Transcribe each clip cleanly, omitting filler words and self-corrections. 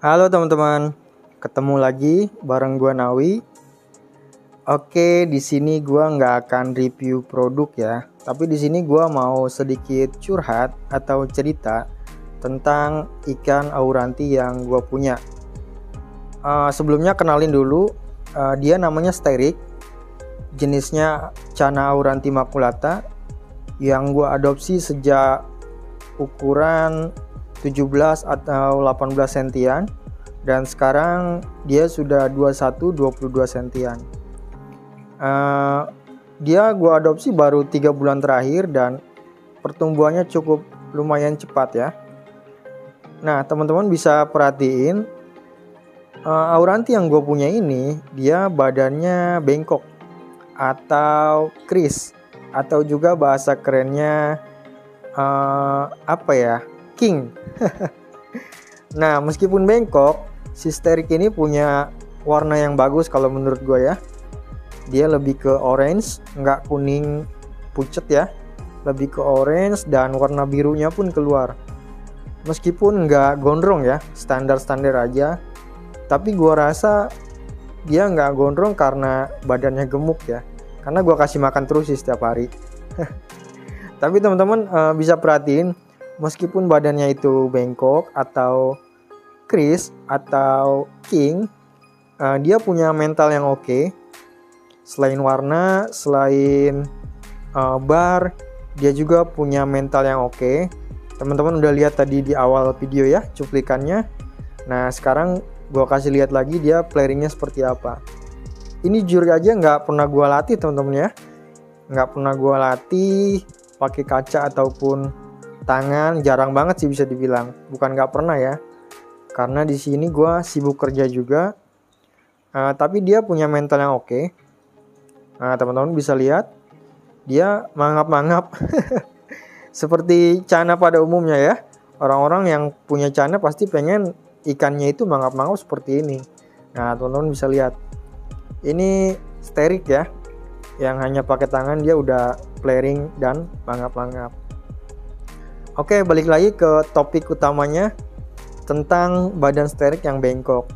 Halo teman-teman, ketemu lagi bareng gua Nawi. Oke, di sini gua nggak akan review produk ya, tapi di sini gua mau sedikit curhat atau cerita tentang ikan auranti yang gua punya. Sebelumnya kenalin dulu, dia namanya Sterik, jenisnya Channa auranti maculata, yang gua adopsi sejak ukuran 17 atau 18 sentian, dan sekarang dia sudah 21-22 sentian. Dia gua adopsi baru 3 bulan terakhir dan pertumbuhannya cukup lumayan cepat ya. Nah teman-teman bisa perhatiin, auranti yang gue punya ini dia badannya bengkok atau kris, atau juga bahasa kerennya king. Nah meskipun bengkok, si Sterik ini punya warna yang bagus kalau menurut gue ya. Dia lebih ke orange, nggak kuning pucet ya, lebih ke orange dan warna birunya pun keluar. Meskipun nggak gondrong ya, standar-standar aja, tapi gue rasa dia nggak gondrong karena badannya gemuk ya, karena gue kasih makan terus sih setiap hari. Tapi teman-teman bisa perhatiin, meskipun badannya itu bengkok atau kris atau king, dia punya mental yang oke. Selain warna, selain bar, dia juga punya mental yang oke. Teman-teman udah lihat tadi di awal video ya cuplikannya. Nah sekarang gue kasih lihat lagi dia playingnya seperti apa. Ini juri aja nggak pernah gue latih teman-teman ya, nggak pernah gue latih pakai kaca ataupun tangan, jarang banget sih bisa dibilang. Bukan nggak pernah ya, karena di sini gue sibuk kerja juga. Tapi dia punya mental yang oke. Nah teman-teman bisa lihat dia mangap-mangap seperti Channa pada umumnya ya. Orang-orang yang punya Channa pasti pengen ikannya itu mangap-mangap seperti ini. Nah teman-teman bisa lihat, ini Sterik ya, yang hanya pakai tangan dia udah flaring dan mangap-mangap. Oke, balik lagi ke topik utamanya tentang badan Sterik yang bengkok.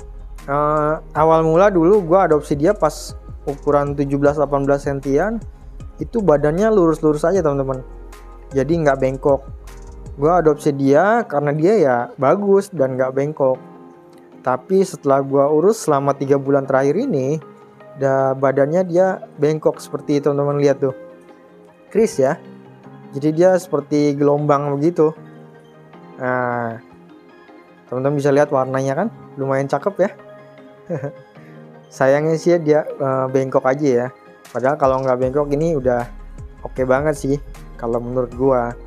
Awal mula dulu gue adopsi dia pas ukuran 17-18 sentian, itu badannya lurus-lurus aja teman-teman, jadi nggak bengkok. Gue adopsi dia karena dia ya bagus dan nggak bengkok. Tapi setelah gue urus selama 3 bulan terakhir ini, badannya dia bengkok seperti teman-teman lihat tuh, kris ya, jadi dia seperti gelombang begitu. Nah teman-teman bisa lihat warnanya kan lumayan cakep ya. Sayangnya sih dia bengkok aja ya. Padahal kalau nggak bengkok ini udah oke banget sih kalau menurut gua.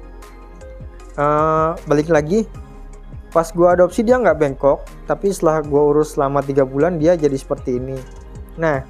Balik lagi, pas gua adopsi dia nggak bengkok, tapi setelah gua urus selama 3 bulan dia jadi seperti ini. Nah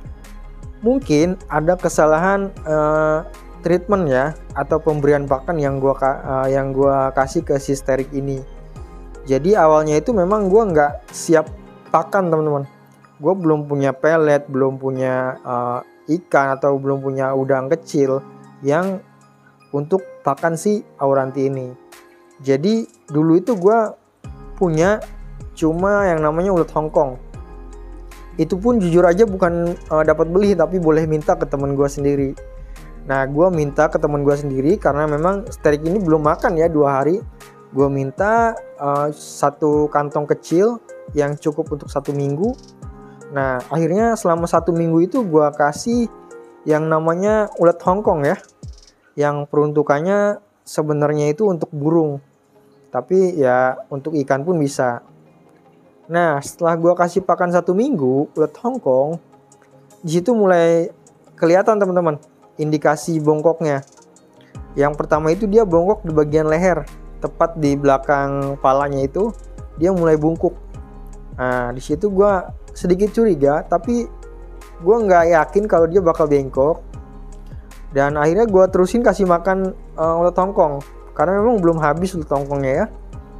mungkin ada kesalahan treatment ya, atau pemberian pakan yang gua kasih ke si Sterik ini. Jadi awalnya itu memang gua nggak siap pakan teman-teman. Gue belum punya pelet, belum punya ikan, atau belum punya udang kecil yang untuk pakan si auranti ini. Jadi dulu itu gue punya cuma yang namanya ulet Hongkong. Itu pun jujur aja bukan dapat beli, tapi boleh minta ke temen gue sendiri. Nah gue minta ke temen gue sendiri karena memang Sterik ini belum makan ya 2 hari. Gue minta 1 kantong kecil yang cukup untuk 1 minggu. Nah akhirnya selama 1 minggu itu gue kasih yang namanya ulet Hongkong ya, yang peruntukannya sebenarnya itu untuk burung, tapi ya untuk ikan pun bisa. Nah setelah gue kasih pakan 1 minggu ulet Hongkong, disitu mulai kelihatan teman-teman indikasi bongkoknya. Yang pertama itu dia bongkok di bagian leher, tepat di belakang kepalanya itu dia mulai bungkuk. Nah disitu gue sedikit curiga, tapi gue nggak yakin kalau dia bakal bengkok. Dan akhirnya gue terusin kasih makan ulet Hongkong, karena memang belum habis ulet Hongkongnya ya.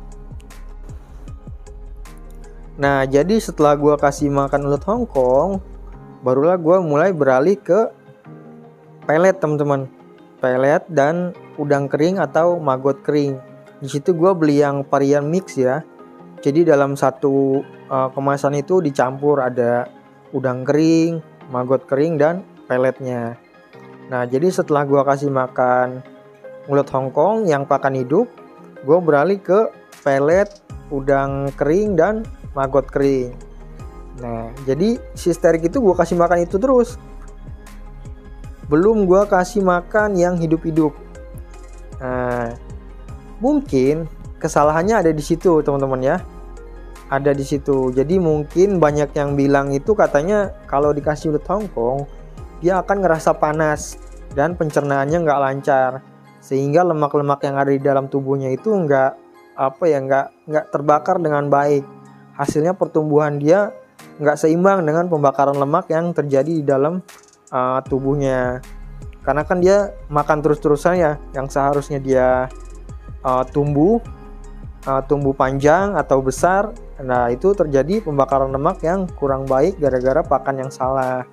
Nah jadi setelah gue kasih makan ulet Hongkong, barulah gue mulai beralih ke pelet teman-teman, pelet dan udang kering atau maggot kering. Di situ gue beli yang varian mix ya. Jadi dalam satu kemasan itu dicampur ada udang kering, maggot kering, dan peletnya. Nah, jadi setelah gua kasih makan ulet Hongkong yang pakan hidup, gue beralih ke pelet, udang kering, dan maggot kering. Nah, jadi si sterik itu gue kasih makan itu terus. Belum gue kasih makan yang hidup-hidup. Nah, mungkin kesalahannya ada di situ, teman-teman ya. Ada di situ. Jadi mungkin banyak yang bilang itu katanya kalau dikasih ulet Hongkong, dia akan ngerasa panas dan pencernaannya nggak lancar, sehingga lemak-lemak yang ada di dalam tubuhnya itu nggak terbakar dengan baik. Hasilnya pertumbuhan dia nggak seimbang dengan pembakaran lemak yang terjadi di dalam tubuhnya. Karena kan dia makan terus-terusan ya, yang seharusnya dia tumbuh panjang atau besar. Nah, itu terjadi pembakaran lemak yang kurang baik gara-gara pakan yang salah.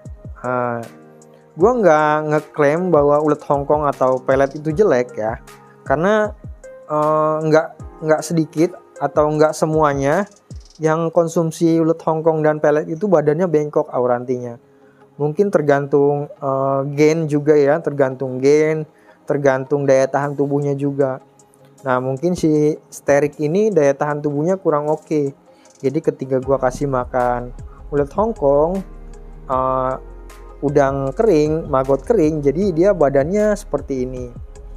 Gue nggak ngeklaim bahwa ulet Hongkong atau pelet itu jelek ya, karena nggak sedikit atau nggak semuanya yang konsumsi ulet Hongkong dan pelet itu badannya bengkok aurantinya. Mungkin tergantung gen juga ya, tergantung daya tahan tubuhnya juga. Nah, mungkin si sterik ini daya tahan tubuhnya kurang oke. Jadi ketika gue kasih makan ulet Hongkong, udang kering, maggot kering, jadi dia badannya seperti ini.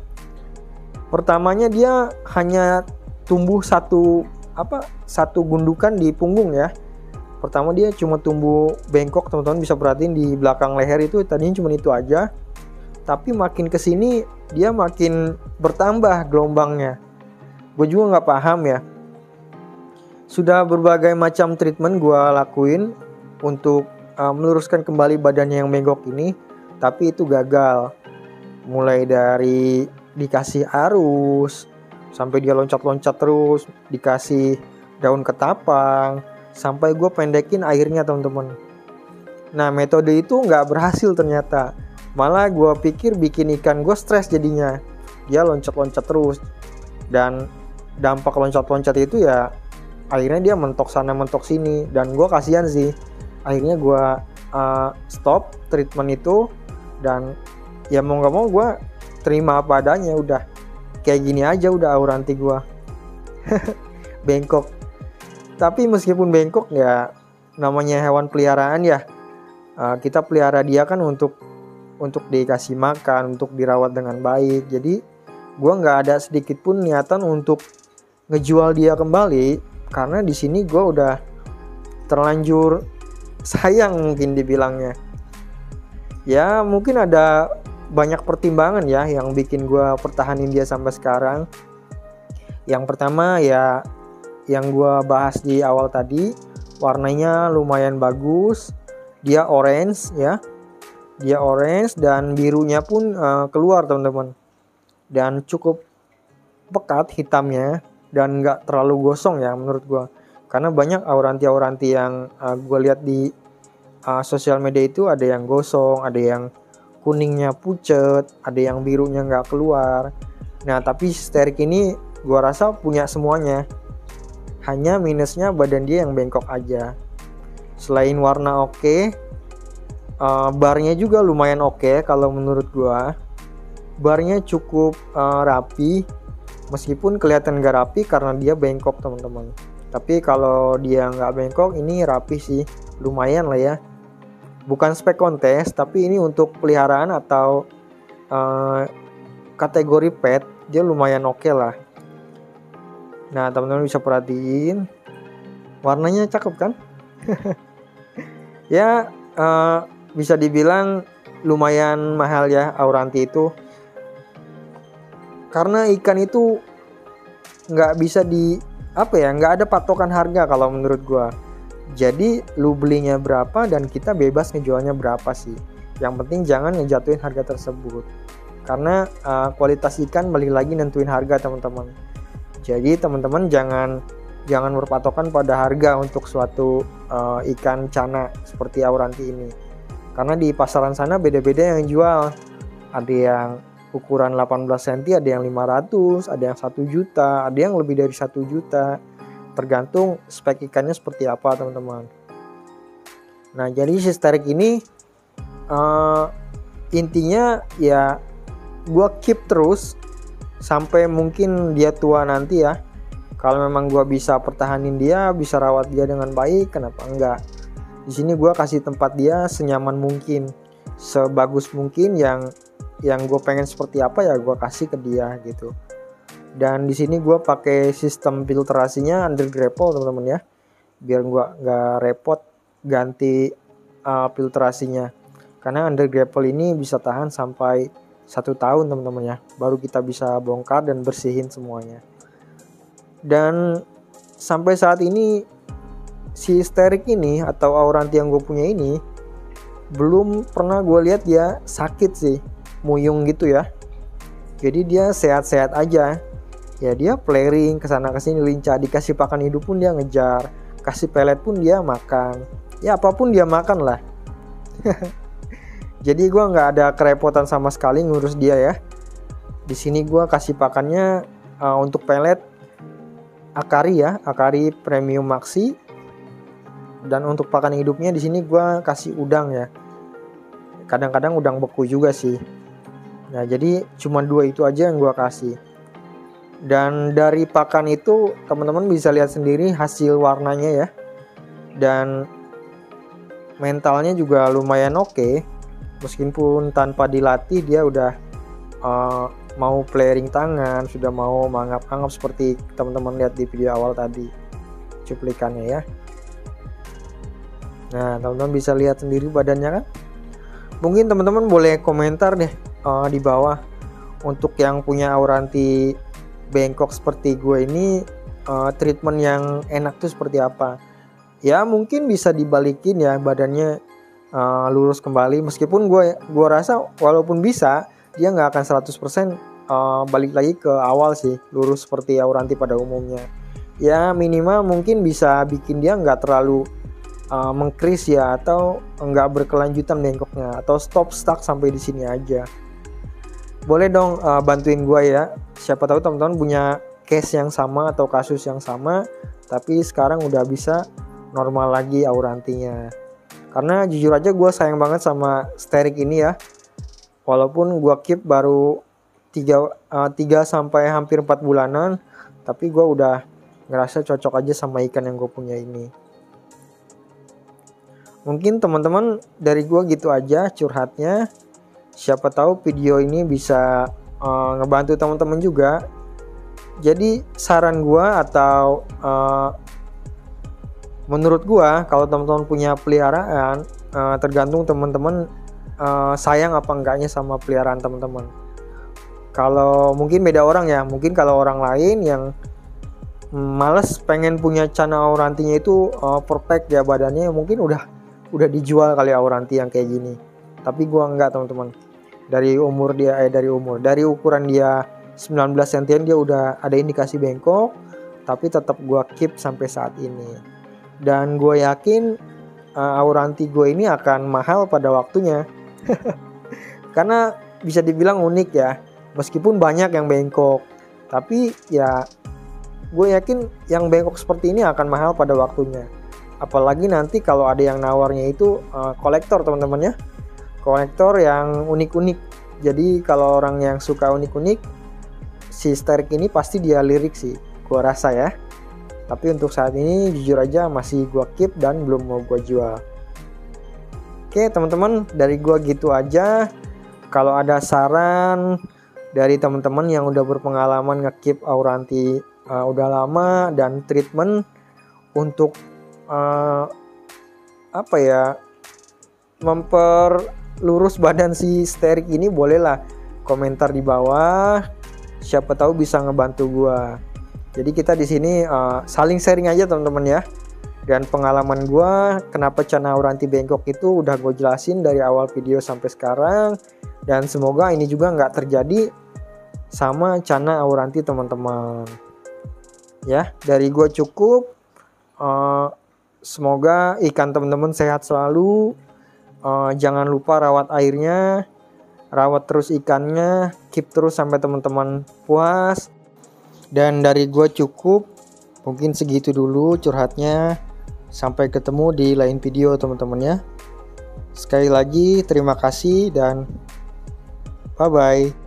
Pertamanya dia hanya tumbuh satu gundukan di punggung ya. Pertama dia cuma tumbuh bengkok, teman-teman bisa perhatiin di belakang leher itu tadinya cuma itu aja. Tapi makin kesini dia makin bertambah gelombangnya. Gue juga nggak paham ya. Sudah berbagai macam treatment gue lakuin untuk meluruskan kembali badannya yang bengkok ini, tapi itu gagal. Mulai dari dikasih arus sampai dia loncat-loncat terus, dikasih daun ketapang, sampai gue pendekin airnya, teman-teman. Nah, metode itu nggak berhasil ternyata. Malah gue pikir bikin ikan gue stres jadinya. Dia loncat-loncat terus, dan dampak loncat-loncat itu ya akhirnya dia mentok sana mentok sini, dan gue kasihan sih. Akhirnya gue stop treatment itu, dan ya mau gak mau gue terima apa adanya, udah kayak gini aja udah auranti gue. Bengkok. Tapi meskipun bengkok ya namanya hewan peliharaan ya, kita pelihara dia kan untuk dikasih makan, untuk dirawat dengan baik. Jadi gue nggak ada sedikit pun niatan untuk ngejual dia kembali, karena di sini gue udah terlanjur sayang mungkin dibilangnya. Ya mungkin ada banyak pertimbangan ya yang bikin gue pertahanin dia sampai sekarang. Yang pertama ya yang gue bahas di awal tadi, warnanya lumayan bagus, dia orange ya, dia orange dan birunya pun keluar, teman-teman, dan cukup pekat hitamnya dan nggak terlalu gosong ya menurut gue. Karena banyak auranti-auranti yang gue lihat di sosial media itu ada yang gosong, ada yang kuningnya pucet, ada yang birunya nggak keluar. Nah, tapi sterik ini gue rasa punya semuanya. Hanya minusnya badan dia yang bengkok aja. Selain warna oke, barnya juga lumayan oke kalau menurut gue. Barnya cukup rapi, meskipun kelihatan gak rapi karena dia bengkok, teman-teman. Tapi kalau dia nggak bengkok, ini rapi sih, lumayan lah ya. Bukan spek kontes, tapi ini untuk peliharaan atau kategori pet, dia lumayan oke lah. Nah, teman-teman bisa perhatiin, warnanya cakep kan? Ya, bisa dibilang lumayan mahal ya auranti itu. Karena ikan itu nggak bisa nggak ada patokan harga kalau menurut gua. Jadi lu belinya berapa dan kita bebas ngejualnya berapa sih. Yang penting jangan ngejatuhin harga tersebut. Karena kualitas ikan balik lagi nentuin harga, teman-teman. Jadi teman-teman jangan berpatokan pada harga untuk suatu ikan cana seperti auranti ini. Karena di pasaran sana beda-beda yang jual. Ada yang ukuran 18 cm, ada yang 500, ada yang 1 juta, ada yang lebih dari 1 juta. tergantung spek ikannya seperti apa teman-teman. Nah jadi si Sterik ini intinya ya gue keep terus sampai mungkin dia tua nanti ya. Kalau memang gue bisa pertahanin dia, bisa rawat dia dengan baik, kenapa enggak? Di sini gue kasih tempat dia senyaman mungkin, sebagus mungkin yang gue pengen seperti apa ya gue kasih ke dia gitu. Dan di sini gue pakai sistem filtrasinya under grapple teman-teman ya, biar gue nggak repot ganti filtrasinya. Karena under grapple ini bisa tahan sampai 1 tahun teman-teman ya, baru kita bisa bongkar dan bersihin semuanya. Dan sampai saat ini si Sterik ini atau Auranti yang gue punya ini belum pernah gue lihat dia sakit sih, muyung gitu ya. Jadi dia sehat-sehat aja ya, dia flaring kesana kesini lincah, dikasih pakan hidup pun dia ngejar, kasih pelet pun dia makan, ya apapun dia makan lah. Jadi gue nggak ada kerepotan sama sekali ngurus dia ya. Di sini gue kasih pakannya untuk pelet Akari ya, Akari Premium Maxi. Dan untuk pakan hidupnya di sini gue kasih udang ya. Kadang-kadang udang beku juga sih. Nah jadi cuma 2 itu aja yang gue kasih. Dan dari pakan itu teman-teman bisa lihat sendiri hasil warnanya ya. Dan mentalnya juga lumayan oke. Meskipun tanpa dilatih dia udah mau flaring tangan, sudah mau mangap-angap seperti teman-teman lihat di video awal tadi cuplikannya ya. Nah teman-teman bisa lihat sendiri badannya kan. Mungkin teman-teman boleh komentar deh di bawah, untuk yang punya Auranti bengkok seperti gue ini, treatment yang enak tuh seperti apa ya. Mungkin bisa dibalikin ya badannya, lurus kembali. Meskipun gue rasa walaupun bisa, dia nggak akan 100% balik lagi ke awal sih, lurus seperti Auranti pada umumnya. Ya minimal mungkin bisa bikin dia nggak terlalu mengkris ya, atau nggak berkelanjutan bengkoknya, atau stop stuck sampai di sini aja. Boleh dong bantuin gue ya, siapa tahu teman-teman punya case yang sama atau kasus yang sama, tapi sekarang udah bisa normal lagi Aurantinya. Karena jujur aja gue sayang banget sama Sterik ini ya. Walaupun gue keep baru 3 sampai hampir 4 bulanan, tapi gue udah ngerasa cocok aja sama ikan yang gue punya ini. Mungkin teman-teman dari gue gitu aja curhatnya. Siapa tahu video ini bisa ngebantu teman-teman juga. Jadi saran gue atau menurut gue, kalau teman-teman punya peliharaan, tergantung teman-teman sayang apa enggaknya sama peliharaan teman-teman. Kalau mungkin beda orang ya, mungkin kalau orang lain yang males pengen punya Channa Aurantinya itu perfect ya badannya, mungkin udah dijual kali Auranti yang kayak gini. Tapi gua enggak teman-teman. Dari ukuran dia 19 cm dia udah ada indikasi bengkok, tapi tetap gua keep sampai saat ini. Dan gue yakin Auranti gue ini akan mahal pada waktunya. Karena bisa dibilang unik ya. Meskipun banyak yang bengkok, tapi ya gue yakin yang bengkok seperti ini akan mahal pada waktunya. Apalagi nanti kalau ada yang nawarnya itu kolektor teman-teman ya. Kolektor yang unik-unik. Jadi kalau orang yang suka unik-unik, si Sterik ini pasti dia lirik sih, gue rasa ya. Tapi untuk saat ini jujur aja masih gue keep dan belum mau gue jual. Oke teman-teman, dari gue gitu aja. Kalau ada saran dari teman-teman yang udah berpengalaman nge-keep Auranti udah lama dan treatment untuk memperlurus badan si Sterik ini, bolehlah komentar di bawah. Siapa tahu bisa ngebantu gua. Jadi kita di sini saling sharing aja teman-teman ya. Dan pengalaman gua kenapa Channa Auranti bengkok itu udah gue jelasin dari awal video sampai sekarang. Dan semoga ini juga nggak terjadi sama Channa Auranti teman-teman. Ya, dari gue cukup. Semoga ikan teman-teman sehat selalu. Jangan lupa rawat airnya, rawat terus ikannya, keep terus sampai teman-teman puas. Dan dari gue cukup. Mungkin segitu dulu curhatnya. Sampai ketemu di lain video teman-teman ya. Sekali lagi terima kasih dan bye-bye.